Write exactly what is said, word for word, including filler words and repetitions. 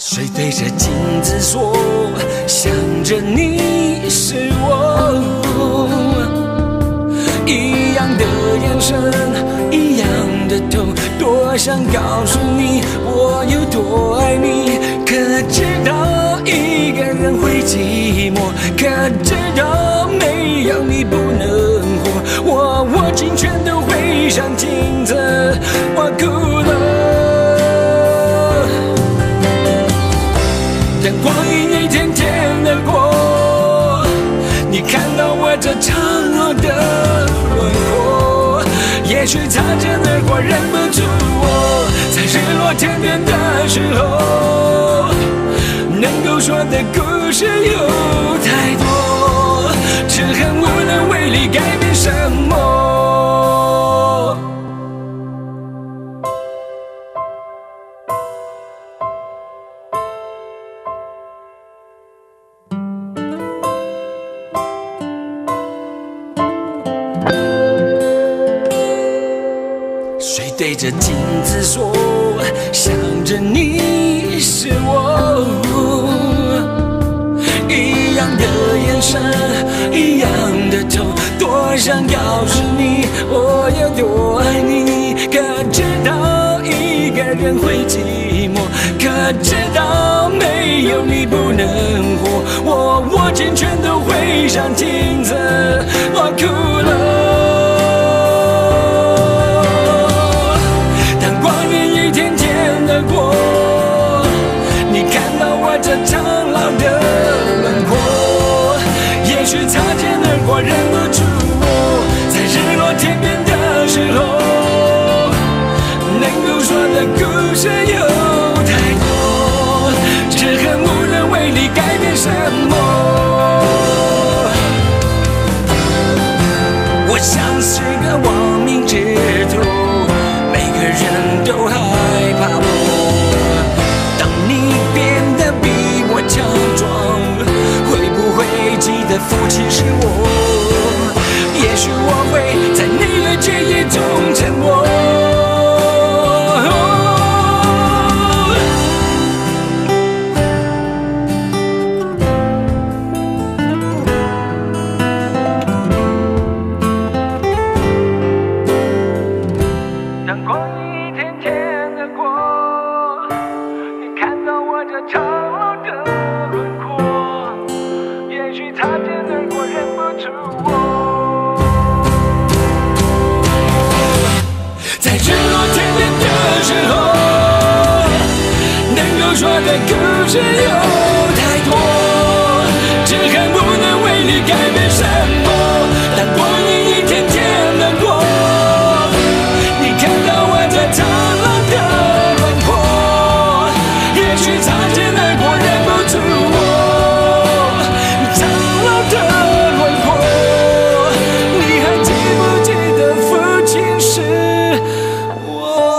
谁对着镜子说，想着你是我，一样的眼神，一样的头，多想告诉你我有多爱你，可知道一个人会寂寞，可知道没有你不能活，我握紧拳头挥上镜子，我哭了。阳光一天天的过，你看到我这苍老的轮廓，也许擦肩而过认不出我，在日落天边的时候，能够说的故事有太多，只恨无能为力改变什么。谁对着镜子说，想着你是我，一样的眼神，一样的头，多想告诉你我有多爱你，可知道一个人会寂寞，可知道没有你不能活，我握紧拳头挥上镜子，我哭了。这苍老的轮廓，也许擦肩而过认不出我，在日落天边的时候，能够说的故事有太多，只恨无能为力改变什么。我像是个亡命之徒，每个人都害怕我，当你变得比我强壮，会不会记得父亲是我？也许我会在你的记忆中沉默。阳光一天天的过，你看到我这苍老的轮廓，也许擦肩而过认不出我，在日落天边的时候，能够说的故事有太多，只恨无能为力改变什么，但光阴一天天的过，你看到我这苍老的轮廓，也许擦肩而过认不出我，苍老的轮廓，你还记不记得父亲是我？